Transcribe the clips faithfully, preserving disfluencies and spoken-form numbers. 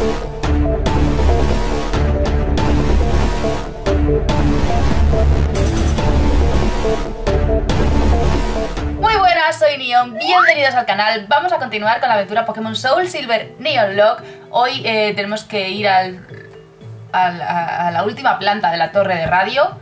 Muy buenas, soy Neon, bienvenidos al canal. Vamos a continuar con la aventura Pokémon Soul Silver Neon Lock. Hoy eh, tenemos que ir al, al, a, a la última planta de la torre de radio,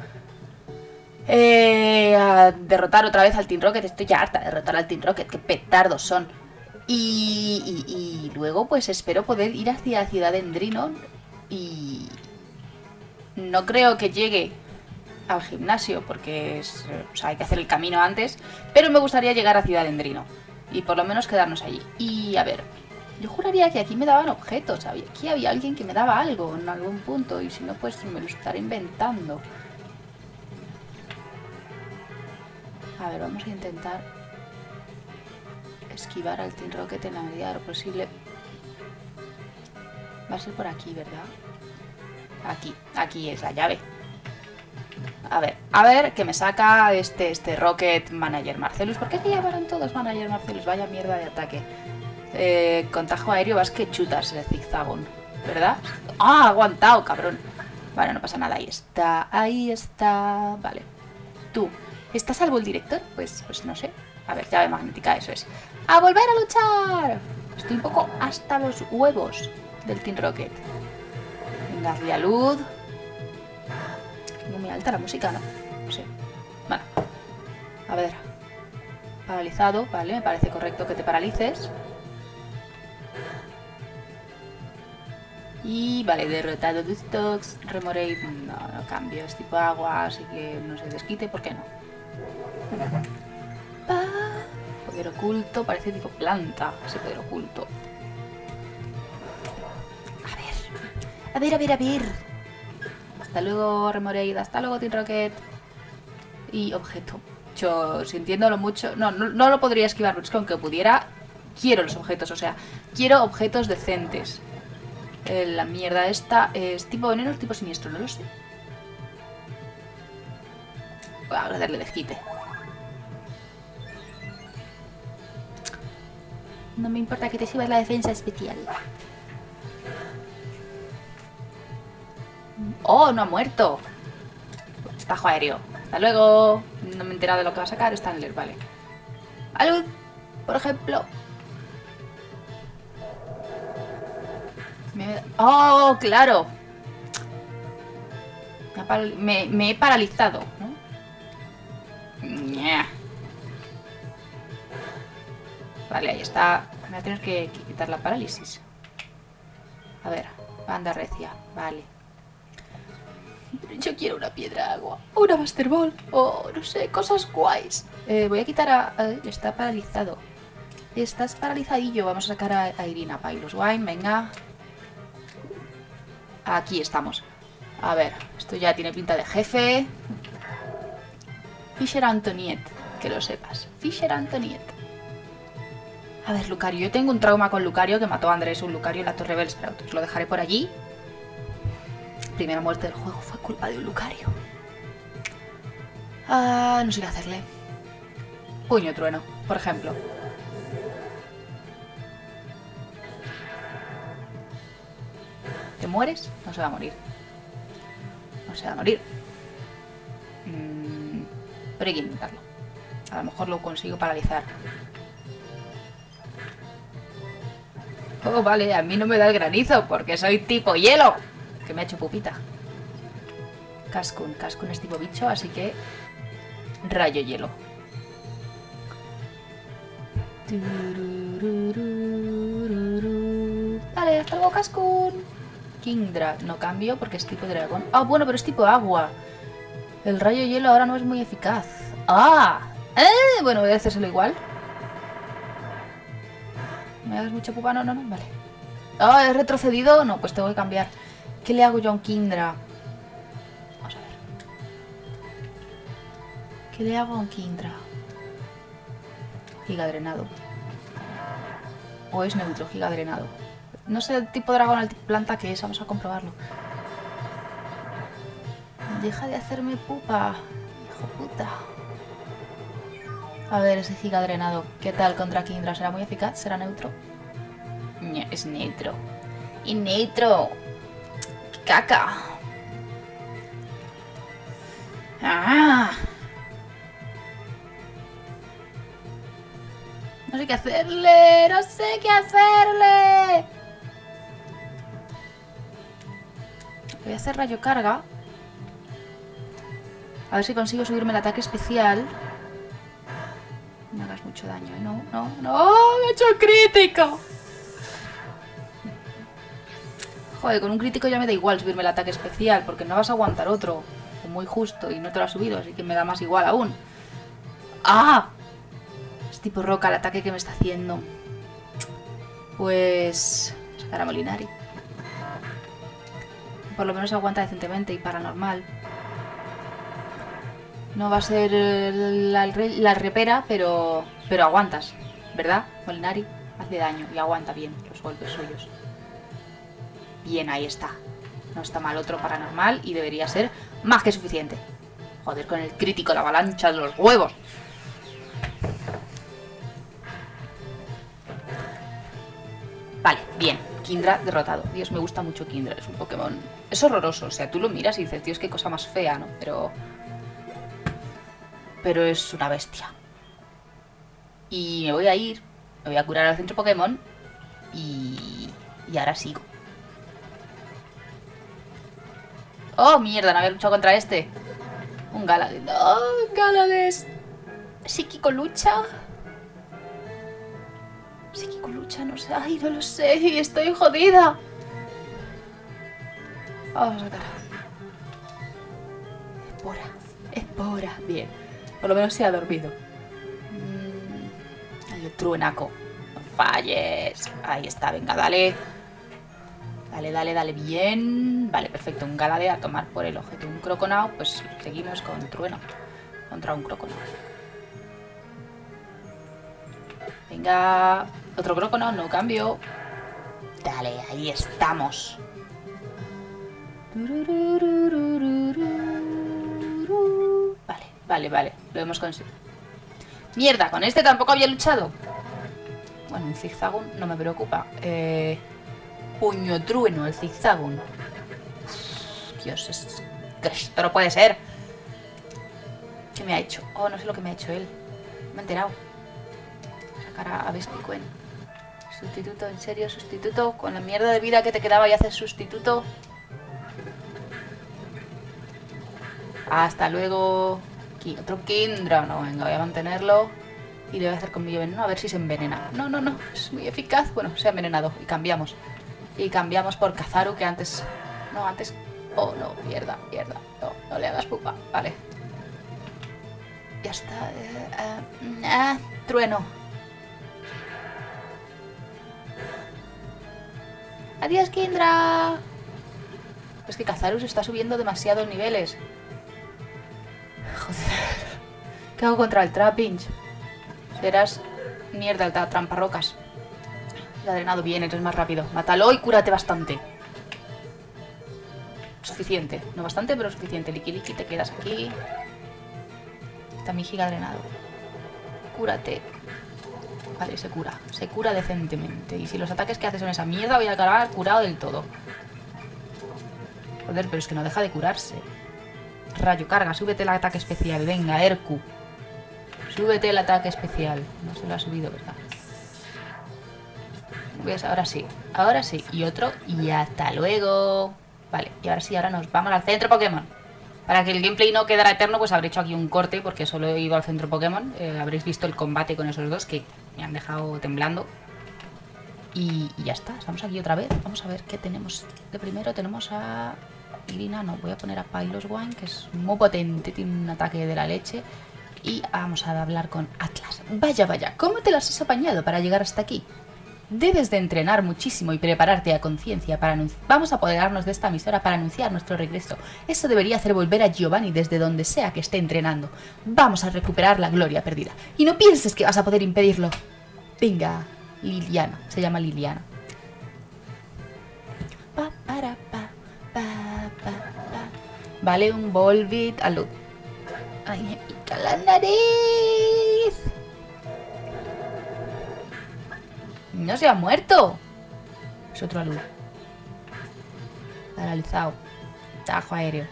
eh, a derrotar otra vez al Team Rocket. Estoy ya harta de derrotar al Team Rocket, qué petardos son. Y, y, y luego pues espero poder ir hacia Ciudad Endrino. Y no creo que llegue al gimnasio porque es, o sea, hay que hacer el camino antes, pero me gustaría llegar a Ciudad Endrino y por lo menos quedarnos allí. Y a ver, yo juraría que aquí me daban objetos, aquí había alguien que me daba algo en algún punto, y si no pues me lo estaré inventando. A ver, vamos a intentar esquivar al Team Rocket en la medida de lo posible. Va a ser por aquí, ¿verdad? Aquí, aquí es la llave. A ver, a ver, que me saca este, este Rocket Manager Marcellus. ¿Por qué se llamaron todos Manager Marcellus? Vaya mierda de ataque. Eh, contagio aéreo, vas que chutas de zigzagón, ¿verdad? ¡Ah, aguantado, cabrón! Vale, no pasa nada, ahí está, ahí está. Vale. Tú, ¿está salvo el director? Pues, pues no sé. A ver, llave magnética, eso es. ¡A volver a luchar! Estoy un poco hasta los huevos del Team Rocket. Venga, hazle a luz. Muy alta la música, ¿no? No sé. Bueno. A ver. Paralizado, vale, me parece correcto que te paralices. Y vale, derrotado de stocks. Remorate, no, no cambio, es tipo agua, así que no se desquite, ¿por qué no? Ah, poder oculto, parece tipo planta, ese poder oculto. A ver. A ver, a ver, a ver. Hasta luego, Remoraid. Hasta luego, Team Rocket. Y objeto. Yo, sintiéndolo mucho... No, no, no lo podría esquivar, pero es que aunque pudiera, quiero los objetos. O sea, quiero objetos decentes. Eh, la mierda esta es tipo veneno o tipo siniestro, no lo sé. Voy a darle desquite. No me importa que te subas la defensa especial. ¡Oh, no ha muerto! Tajo aéreo. Hasta luego. No me he enterado de lo que va a sacar. Stanler, vale. ¡Alud! Por ejemplo. Me... ¡Oh, claro! Me, me, me he paralizado, ¿no? Ña. Vale, ahí está. Me voy a tener que, que quitar la parálisis. A ver, banda recia. Vale. Yo quiero una piedra agua, o una Master Ball, o no sé, cosas guays. Eh, voy a quitar a, a... Está paralizado. Estás paralizadillo. Vamos a sacar a, a Irina Pilus Wine, venga. Aquí estamos. A ver, esto ya tiene pinta de jefe. Fisher Antoniette, que lo sepas. Fisher Antoniette. A ver, Lucario. Yo tengo un trauma con Lucario, que mató a Andrés, un Lucario en la Torre Bellsprout. Os lo dejaré por allí. Primera muerte del juego fue culpa de un Lucario. Ah, no sé qué hacerle. Puño trueno, por ejemplo. ¿Te mueres? No se va a morir. No se va a morir. Mm, pero hay que intentarlo. A lo mejor lo consigo paralizar. Oh, vale, a mí no me da el granizo porque soy tipo hielo. Que me ha hecho pupita. Cascun. Cascun es tipo bicho, así que... Rayo hielo. Vale, hasta luego, Cascun. Kingdra. No cambio porque es tipo dragón. Ah, bueno, pero es tipo agua. El rayo hielo ahora no es muy eficaz. ¡Ah! ¿Eh? Bueno, voy a hacérselo igual. ¿Me hagas mucha pupa? No, no, no. Vale. Ah, ¿he retrocedido? No, pues tengo que cambiar. ¿Qué le hago yo a un Kingdra? Vamos a ver. ¿Qué le hago a un Kingdra? Giga drenado. O es neutro, giga drenado. No sé el tipo dragón, el tipo planta que es. Vamos a comprobarlo. Deja de hacerme pupa, hijo puta. A ver, ese giga drenado. ¿Qué tal contra Kingdra? ¿Será muy eficaz? ¿Será neutro? Es neutro. Y Nitro. Caca. Ah. No sé qué hacerle. No sé qué hacerle. Voy a hacer rayo carga. A ver si consigo subirme el ataque especial. No me hagas mucho daño, ¿eh? No, no, no. Me he hecho crítico. Joder, con un crítico ya me da igual subirme el ataque especial, porque no vas a aguantar otro. Muy justo, y no te lo ha subido, así que me da más igual aún. ¡Ah! Es tipo roca el ataque que me está haciendo. Pues... sacar a Molinari. Por lo menos aguanta decentemente y paranormal. No va a ser la, la repera, pero, pero aguantas, ¿verdad? Molinari hace daño y aguanta bien los golpes suyos. Bien, ahí está. No está mal otro paranormal y debería ser más que suficiente. Joder, con el crítico, la avalancha de los huevos. Vale, bien. Kindra derrotado. Dios, me gusta mucho Kindra. Es un Pokémon... es horroroso. O sea, tú lo miras y dices, tío, es qué cosa más fea, ¿no? Pero... pero es una bestia. Y me voy a ir. Me voy a curar al centro Pokémon. Y... y ahora sigo. ¡Oh, mierda! No había luchado contra este. Un Galades. ¡Oh, Galades! ¿Psíquico lucha? ¿Psíquico lucha? No sé. ¡Ay, no lo sé! Y estoy jodida. Vamos a sacar. Espora. Espora. Bien. Por lo menos se ha dormido. Mm. Ay, el truenaco. No falles. Ahí está. Venga, dale. Dale, dale, dale. Bien. Vale, perfecto. Un Galade a tomar por el objeto. Un Croconao. Pues seguimos con trueno. Contra un Croconao. Venga. Otro Croconao. No cambio. Dale, ahí estamos. Vale, vale, vale. Lo hemos conseguido. Mierda, con este tampoco había luchado. Bueno, un Zigzagoon no me preocupa. Eh... Puño trueno, el Zigzagoon. Dios, es... que esto no puede ser. ¿Qué me ha hecho? Oh, no sé lo que me ha hecho él. Me he enterado. Sacar a, a Vespiquen. Sustituto, en serio, sustituto. Con la mierda de vida que te quedaba y haces sustituto. Hasta luego. Aquí, otro Kindra. No, venga, voy a mantenerlo. Y le voy a hacer con mi veneno a ver si se envenena. No, no, no. Es muy eficaz. Bueno, se ha envenenado. Y cambiamos. Y cambiamos por Cazaru, que antes... no, antes... oh, no, mierda, mierda. No, no le hagas pupa. Vale. Ya está. Uh, uh, uh, trueno. Adiós, Kindra. Es que Cazaru se está subiendo demasiados niveles. Joder. ¿Qué hago contra el Trapinch? Serás mierda, el tramparrocas. Le ha drenado bien, eres más rápido. Mátalo y cúrate bastante. Suficiente. No bastante, pero suficiente. Liki Liki, te quedas aquí. Está mi giga drenado. Cúrate. Vale, se cura. Se cura decentemente. Y si los ataques que haces son esa mierda, voy a acabar curado del todo. Joder, pero es que no deja de curarse. Rayo carga, súbete el ataque especial. Venga, Erku. Súbete el ataque especial. No se lo ha subido, ¿verdad? ¿Ves? Ahora sí. Ahora sí. Y otro. Y hasta luego. Vale. Y ahora sí, ahora nos vamos al centro Pokémon. Para que el gameplay no quedara eterno, pues habré hecho aquí un corte porque solo he ido al centro Pokémon. Eh, habréis visto el combate con esos dos que me han dejado temblando. Y, y ya está. Estamos aquí otra vez. Vamos a ver qué tenemos. De primero tenemos a... Irina, no. Voy a poner a Piloswine, que es muy potente. Tiene un ataque de la leche. Y vamos a hablar con Atlas. Vaya, vaya. ¿Cómo te las has apañado para llegar hasta aquí? Debes de entrenar muchísimo y prepararte a conciencia para anunciar... Vamos a apoderarnos de esta emisora para anunciar nuestro regreso. Eso debería hacer volver a Giovanni desde donde sea que esté entrenando. Vamos a recuperar la gloria perdida. Y no pienses que vas a poder impedirlo. Venga, Liliana. Se llama Liliana. Pa, para, pa, pa, pa, pa. Vale, un Volbeat. Alud. Ay, me pica la nariz. No se ha muerto. Es otro alud. Paralizado. Tajo aéreo.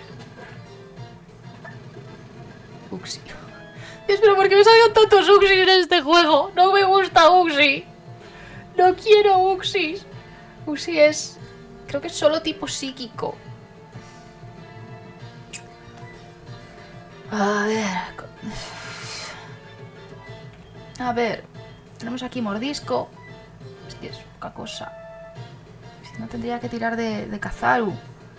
Uxi. Dios, pero ¿por qué me salieron tantos Uxis en este juego? No me gusta Uxi. No quiero Uxis. Uxi es... creo que es solo tipo psíquico. A ver... A ver... Tenemos aquí mordisco. Es que es poca cosa. Si no tendría que tirar de, de Kazaru.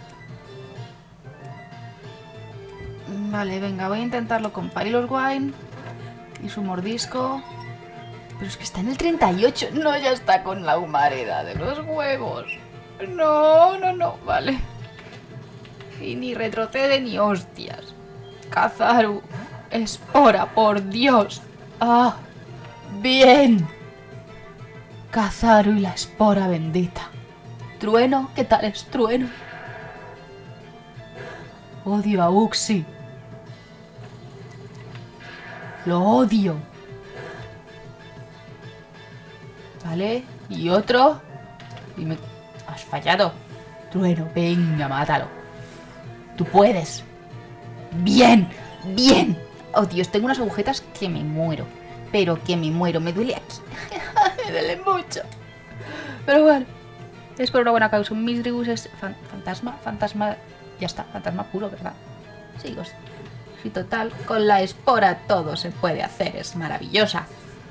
Vale, venga, voy a intentarlo con Pilot Wine y su mordisco. Pero es que está en el treinta y ocho. No, ya está con la humareda de los huevos. No, no, no, vale. Y ni retrocede ni hostias. Kazaru, espora, por Dios. Ah, bien. Kazaru y la espora bendita. Trueno, ¿qué tal es Trueno? Odio a Uxi. Lo odio. Vale, y otro. Y me... Has fallado. Trueno, venga, mátalo. Tú puedes. Bien, bien. Oh, Dios, tengo unas agujetas que me muero. Pero que me muero, me duele aquí. Me duele mucho. Pero bueno, es por una buena causa. Un Misdreavus es fan fantasma, fantasma... Ya está, fantasma puro, ¿verdad? Sí, pues, sí, total, con la espora todo se puede hacer, es maravillosa.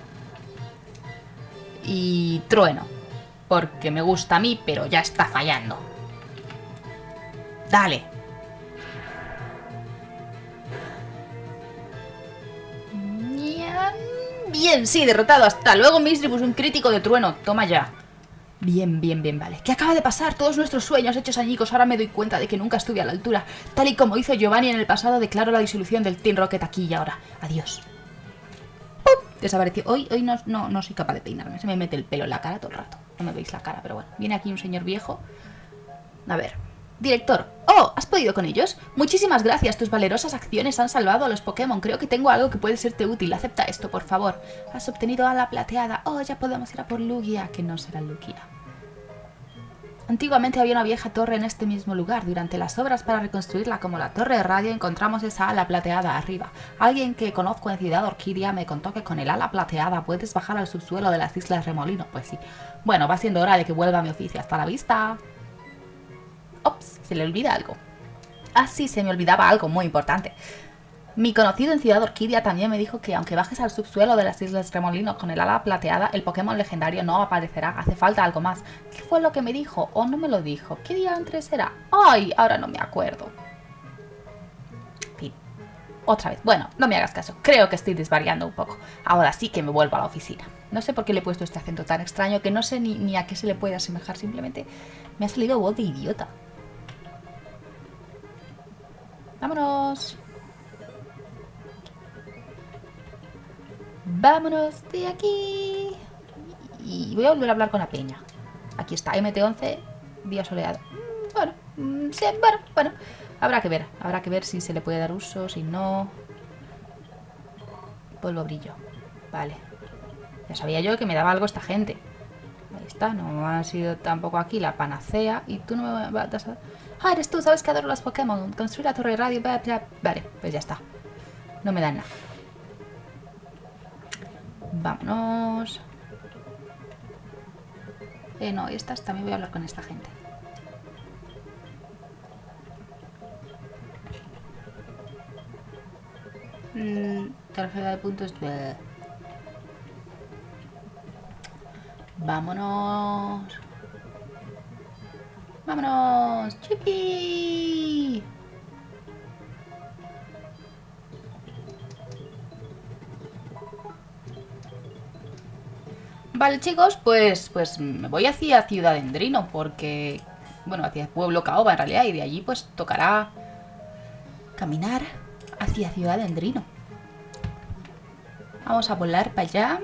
Y trueno, porque me gusta a mí, pero ya está fallando. Dale. Bien, sí, derrotado. Hasta luego, Misdreavus, un crítico de trueno. Toma ya. Bien, bien, bien, vale. ¿Qué acaba de pasar? Todos nuestros sueños hechos añicos. Ahora me doy cuenta de que nunca estuve a la altura. Tal y como hizo Giovanni en el pasado, declaro la disolución del Team Rocket aquí y ahora. Adiós. ¡Pum! Desapareció. Hoy, hoy no, no, no soy capaz de peinarme. Se me mete el pelo en la cara todo el rato. No me veis la cara, pero bueno. Viene aquí un señor viejo. A ver. Director. ¡Oh! ¿Has podido con ellos? Muchísimas gracias. Tus valerosas acciones han salvado a los Pokémon. Creo que tengo algo que puede serte útil. Acepta esto, por favor. Has obtenido ala plateada. Oh, ya podemos ir a por Lugia. Que no será Lugia. Antiguamente había una vieja torre en este mismo lugar. Durante las obras para reconstruirla como la torre de radio encontramos esa ala plateada arriba. Alguien que conozco en Ciudad Orquídea me contó que con el ala plateada puedes bajar al subsuelo de las Islas Remolino. Pues sí. Bueno, va siendo hora de que vuelva a mi oficio. Hasta la vista. Ops, se le olvida algo. Ah, sí, se me olvidaba algo muy importante. Mi conocido en Ciudad Orquídea también me dijo que aunque bajes al subsuelo de las Islas Remolino con el ala plateada, el Pokémon legendario no aparecerá. Hace falta algo más. ¿Qué fue lo que me dijo? ¿O no me lo dijo? ¿Qué día antes era? ¡Ay! Ahora no me acuerdo. Fin. Otra vez. Bueno, no me hagas caso. Creo que estoy desvariando un poco. Ahora sí que me vuelvo a la oficina. No sé por qué le he puesto este acento tan extraño que no sé ni, ni a qué se le puede asemejar. Simplemente me ha salido voz de idiota. ¡Vámonos! Vámonos de aquí. Y voy a volver a hablar con la peña. Aquí está, M T once, día soleado. Bueno, sí, bueno, bueno. Habrá que ver, habrá que ver si se le puede dar uso, si no. Polvo brillo. Vale. Ya sabía yo que me daba algo esta gente. Ahí está, no ha sido tampoco aquí la panacea. Y tú no me vas a... Ah, eres tú, sabes que adoro los Pokémon. Construir la torre de radio. Vale, pues ya está. No me dan nada. Vámonos. Eh, no, estas también voy a hablar con esta gente. Mm, tarjeta de puntos. Bleh. Vámonos. Vámonos. ¡Chipi! Vale, chicos, pues, pues me voy hacia Ciudad Endrino porque, bueno, hacia Pueblo Caoba en realidad, y de allí pues tocará caminar hacia Ciudad Endrino. Vamos a volar para allá.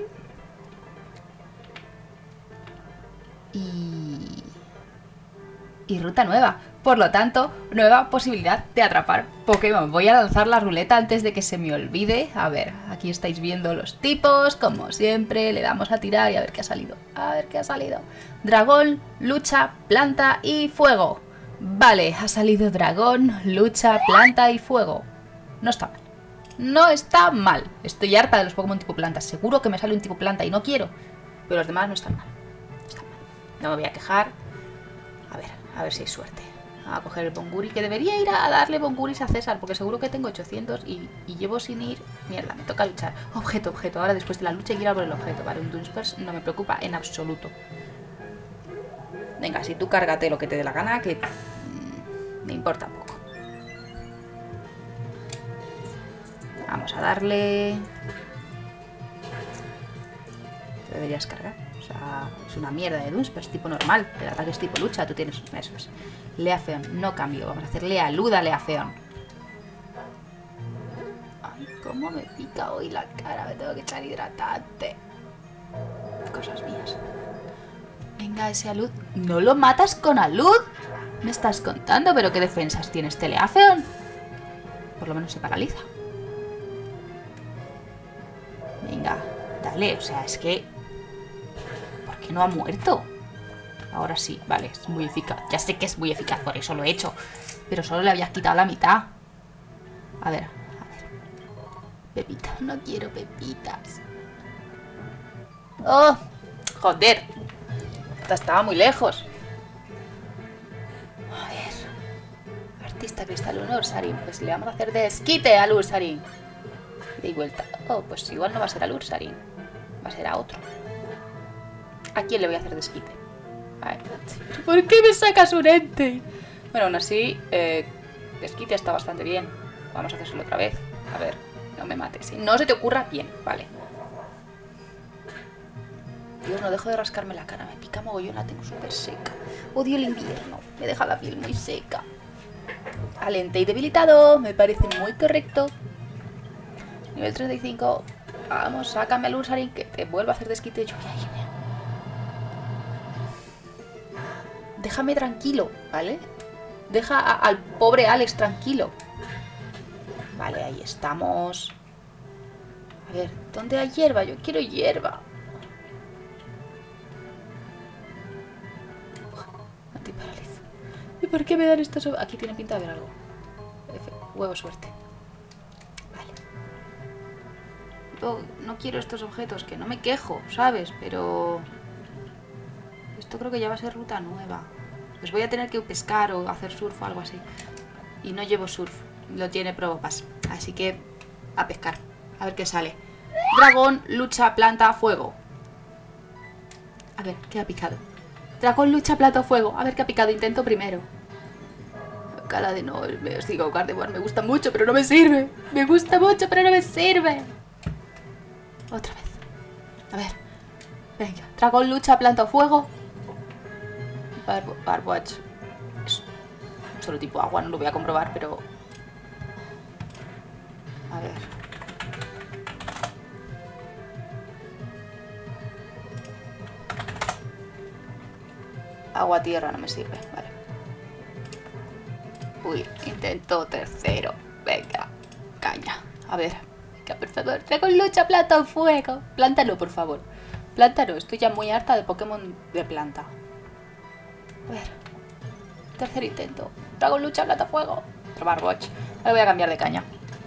Y... y ruta nueva. Por lo tanto, nueva posibilidad de atrapar Pokémon. Voy a lanzar la ruleta antes de que se me olvide. A ver, aquí estáis viendo los tipos. Como siempre, le damos a tirar y a ver qué ha salido. A ver qué ha salido. Dragón, lucha, planta y fuego. Vale, ha salido dragón, lucha, planta y fuego. No está mal. No está mal. Estoy harta de los Pokémon tipo planta. Seguro que me sale un tipo planta y no quiero. Pero los demás no están mal. No están mal. No me voy a quejar. A ver, a ver si hay suerte. A coger el Bonguri, que debería ir a darle Bonguris a César, porque seguro que tengo ochocientos y, y llevo sin ir. Mierda, me toca luchar. Objeto, objeto. Ahora después de la lucha ir a por el objeto. Vale, un Dunsparce no me preocupa en absoluto. Venga, si tú cárgate lo que te dé la gana, que mmm, me importa poco. Vamos a darle... Te deberías cargar. O sea, es una mierda de Dunsparce, tipo normal. El ataque es tipo lucha, tú tienes eso. Es. Leafeon, no cambio. Vamos a hacer Lealuda Leafeon. Ay, cómo me pica hoy la cara. Me tengo que echar hidratante. Cosas mías. Venga, ese alud. ¿No lo matas con alud? ¿Me estás contando? ¿Pero qué defensas tiene este Leafeon? Por lo menos se paraliza. Venga, dale. O sea, es que... ¿Por qué no ha muerto? Ahora sí, vale, es muy eficaz. Ya sé que es muy eficaz, por eso lo he hecho. Pero solo le habías quitado la mitad. A ver, a ver. Pepitas, no quiero pepitas. ¡Oh! ¡Joder! Esta estaba muy lejos. A ver. Artista cristal uno, Ursaring. Pues le vamos a hacer desquite al Ursaring. De vuelta. Oh, pues igual no va a ser al Ursaring. Va a ser a otro. ¿A quién le voy a hacer desquite? A ver. ¿Por qué me sacas un ente? Bueno, aún así, eh, desquite está bastante bien. Vamos a hacérselo otra vez. A ver, no me mates. Si no se te ocurra, bien, vale. Dios, no dejo de rascarme la cara. Me pica mogollón, la tengo súper seca. Odio el invierno. Me deja la piel muy seca. Alente y debilitado. Me parece muy correcto. Nivel treinta y cinco. Vamos, sácame al Ursaring que te vuelva a hacer desquite de lluvia. Déjame tranquilo, ¿vale? Deja a, al pobre Alex tranquilo. Vale, ahí estamos. A ver, ¿dónde hay hierba? Yo quiero hierba. Antiparalizo. ¿Y por qué me dan estos? Aquí tiene pinta de haber algo. F, huevo suerte. Vale. Yo no quiero estos objetos, que no me quejo, ¿sabes? Pero... esto creo que ya va a ser ruta nueva. Pues voy a tener que pescar o hacer surf o algo así. Y no llevo surf. Lo tiene Probopass. Así que a pescar. A ver qué sale. Dragón, lucha, planta, fuego. A ver, ¿qué ha picado? Dragón, lucha, planta, fuego. A ver qué ha picado. Intento primero. Cara de no, me sigo Gardevoir. Me gusta mucho, pero no me sirve. Me gusta mucho, pero no me sirve. Otra vez. A ver. Venga. Dragón, lucha, planta, fuego. Barbwatch es solo tipo agua, no lo voy a comprobar, pero... A ver... Agua-tierra no me sirve, vale. Uy, intento tercero. Venga, caña. A ver, venga, por favor. Dragón, lucha, planta, fuego. Plántalo, por favor. Plántalo, estoy ya muy harta de Pokémon de planta. A ver, tercer intento. Dragón, lucha, plata, fuego. Barbwatch. Ahora voy a cambiar de caña.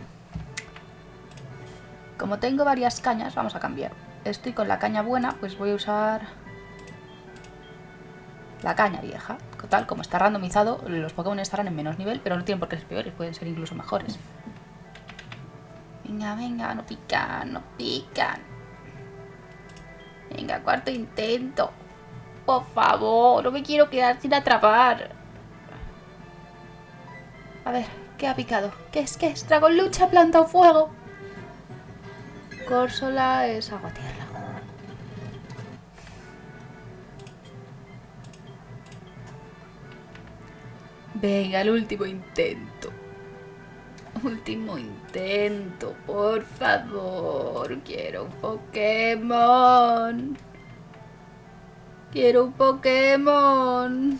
Como tengo varias cañas, vamos a cambiar. Estoy con la caña buena, pues voy a usar la caña vieja. Tal, como está randomizado, los Pokémon estarán en menos nivel, pero no tienen por qué ser peores, pueden ser incluso mejores. Venga, venga, no pican, no pican. Venga, cuarto intento. Por favor, no me quiero quedar sin atrapar. A ver, ¿qué ha picado? ¿Qué es? ¿Qué es? Dragón, lucha, planta o fuego. Corsola es agua tierra. Venga, el último intento. Último intento, por favor. Quiero un Pokémon. Quiero un Pokémon.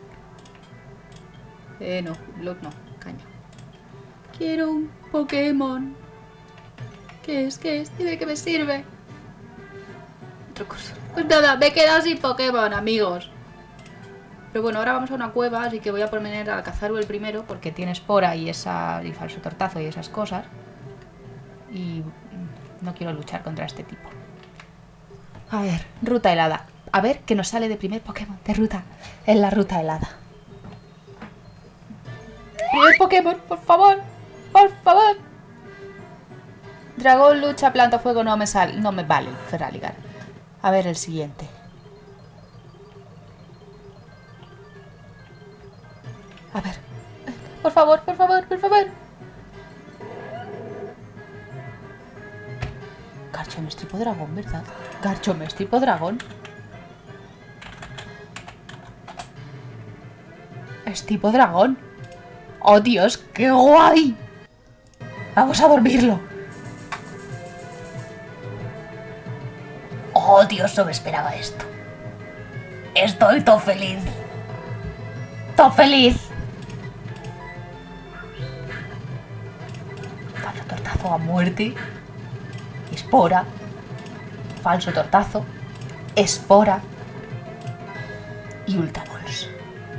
Eh, no, block no, caña. Quiero un Pokémon. ¿Qué es? ¿Qué es? Dime que me sirve. Otro curso. Pues nada, me he quedado sin Pokémon, amigos. Pero bueno, ahora vamos a una cueva, así que voy a poner a Cazaru el primero, porque tiene espora y, esa, y falso tortazo y esas cosas. Y no quiero luchar contra este tipo. A ver, ruta helada. A ver qué nos sale de primer Pokémon de ruta. Es la ruta helada. Primer Pokémon, por favor. Por favor. Dragón, lucha, planta, fuego, no me sale. No me vale el Feraligatr. A ver el siguiente. A ver. Por favor, por favor, por favor. Garchomp tipo dragón, ¿verdad? Garchomp tipo dragón. Es tipo dragón. ¡Oh, Dios! ¡Qué guay! Vamos a dormirlo. ¡Oh, Dios! No me esperaba esto. Estoy todo feliz. ¡Todo feliz! Falso tortazo a muerte. Espora. Falso tortazo. Espora. Y Ultra Balls.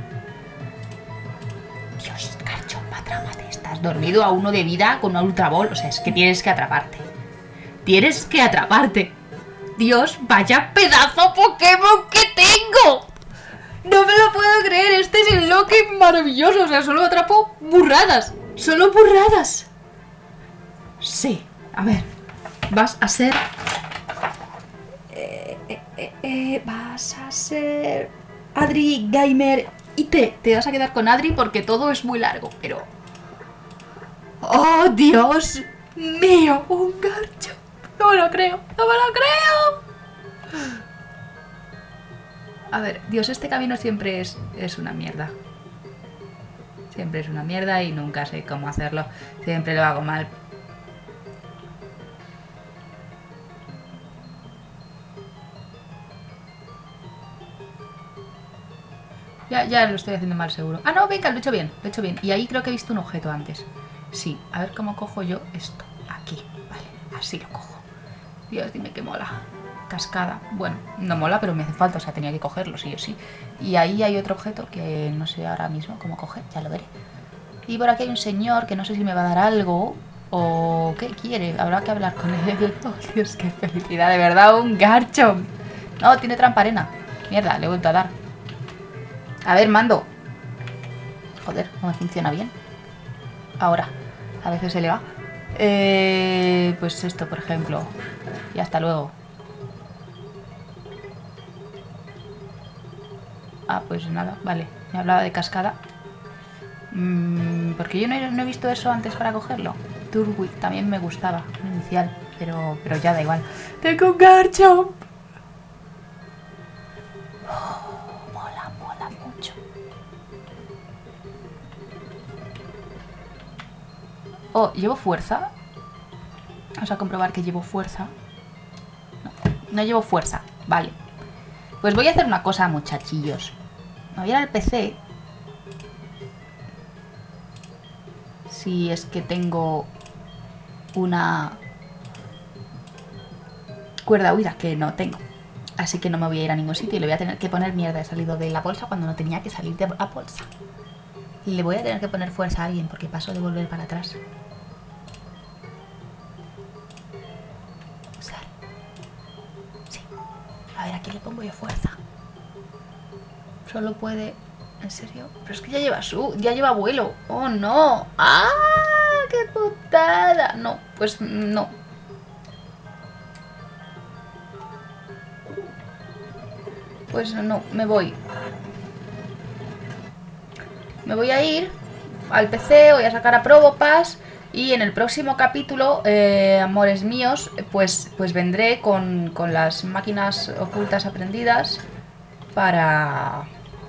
Dios, Garchomp, atrápate. Estás dormido a uno de vida con una Ultra Ball. O sea, es que tienes que atraparte. Tienes que atraparte. Dios, vaya pedazo Pokémon que tengo. No me lo puedo creer. Este es el Loki maravilloso. O sea, solo atrapo burradas. Solo burradas. Sí, a ver. Vas a ser... Eh, eh, eh, eh, vas a ser... Adri Gamer I T. Te vas a quedar con Adri porque todo es muy largo, pero... ¡Oh, Dios mío! ¡Un Garchomp! ¡No me lo creo! ¡No me lo creo! A ver, Dios, este camino siempre es, es una mierda. Siempre es una mierda y nunca sé cómo hacerlo. Siempre lo hago mal. Ya, ya lo estoy haciendo mal seguro. Ah, no, venga, lo he hecho bien, lo he hecho bien. Y ahí creo que he visto un objeto antes. Sí, a ver cómo cojo yo esto. Aquí, vale, así lo cojo. Dios, dime que mola. Cascada. Bueno, no mola, pero me hace falta, o sea, tenía que cogerlo, sí o sí. Y ahí hay otro objeto que no sé ahora mismo cómo coger, ya lo veré. Y por aquí hay un señor que no sé si me va a dar algo o qué quiere. Habrá que hablar con él. Oh, Dios, qué felicidad, de verdad, un Garchomp. No, tiene trampa arena. Mierda, le he vuelto a dar. A ver, mando. Joder, no me funciona bien. Ahora, a veces se le va. Eh, pues esto, por ejemplo. Y hasta luego. Ah, pues nada, vale. Me hablaba de cascada. Mm, porque yo no he, no he visto eso antes para cogerlo. Turtwig también me gustaba, inicial. Pero, pero ya da igual. ¡Tengo un Garchomp! Oh, ¿llevo fuerza? Vamos a comprobar que llevo fuerza. No, no llevo fuerza. Vale. Pues voy a hacer una cosa, muchachillos. Me voy a ir al P C. Si es que tengo una cuerda huida, que no tengo. Así que no me voy a ir a ningún sitio y le voy a tener que poner mierda. He salido de la bolsa cuando no tenía que salir de la bolsa. Le voy a tener que poner fuerza a alguien porque paso de volver para atrás. Sí. A ver, ¿a quién le pongo yo fuerza? Solo puede... ¿En serio? Pero es que ya lleva su... Ya lleva vuelo. ¡Oh, no! ¡Ah! ¡Qué putada! No, pues no. Pues no, me voy. Me voy a ir al P C, voy a sacar a Probopass y en el próximo capítulo, eh, amores míos, pues, pues vendré con, con las máquinas ocultas aprendidas para,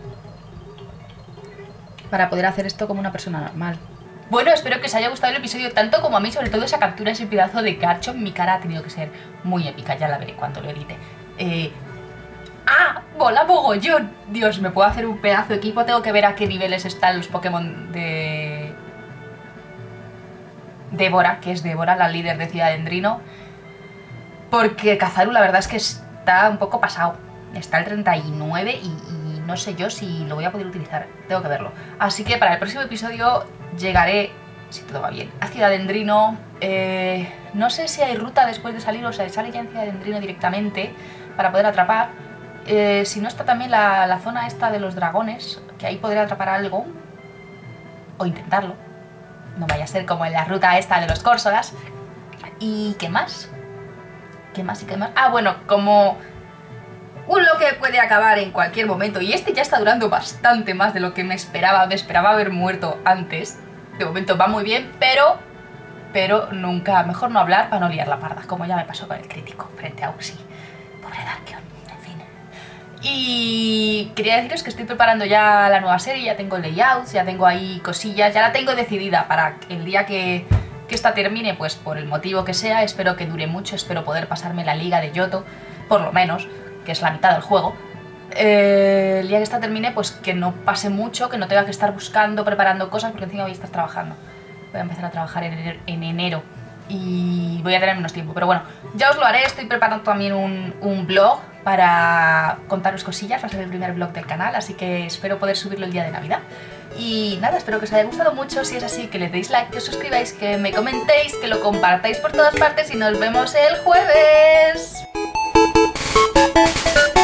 para poder hacer esto como una persona normal. Bueno, espero que os haya gustado el episodio tanto como a mí, sobre todo esa captura, ese pedazo de Garchomp. Mi cara ha tenido que ser muy épica, ya la veré cuando lo edite. Eh... ¡Ah! ¡Mola mogollón! Dios, me puedo hacer un pedazo de equipo. Tengo que ver a qué niveles están los Pokémon de... Débora, que es Débora, la líder de Ciudad Dendrino. Porque Cazaru la verdad es que está un poco pasado. Está el treinta y nueve y, y no sé yo si lo voy a poder utilizar, tengo que verlo. Así que para el próximo episodio llegaré, si todo va bien, a Ciudad Dendrino. Eh, no sé si hay ruta después de salir, o sea, sale ya en Ciudad Dendrino directamente para poder atrapar. Eh, si no, está también la, la zona esta de los dragones, que ahí podré atrapar algo, o intentarlo. No vaya a ser como en la ruta esta de los Córsolas. ¿Y qué más? ¿Qué más y qué más? Ah, bueno, como un loque puede acabar en cualquier momento, y este ya está durando bastante más de lo que me esperaba, me esperaba haber muerto antes. De momento va muy bien, pero, pero nunca, mejor no hablar para no liar la parda, como ya me pasó con el crítico frente a Uxie. Pobre Darkion, en fin. Y quería deciros que estoy preparando ya la nueva serie, ya tengo layouts, ya tengo ahí cosillas, ya la tengo decidida para el día que, que esta termine, pues por el motivo que sea, espero que dure mucho, espero poder pasarme la liga de Yoto, por lo menos, que es la mitad del juego. Eh, el día que esta termine, pues que no pase mucho, que no tenga que estar buscando, preparando cosas, porque encima voy a estar trabajando. Voy a empezar a trabajar en enero, en enero y voy a tener menos tiempo, pero bueno, ya os lo haré. Estoy preparando también un, un blog para contaros cosillas, va a ser el primer blog del canal, así que espero poder subirlo el día de Navidad. Y nada, espero que os haya gustado mucho. Si es así, que le deis like, que os suscribáis, que me comentéis, que lo compartáis por todas partes y nos vemos el jueves.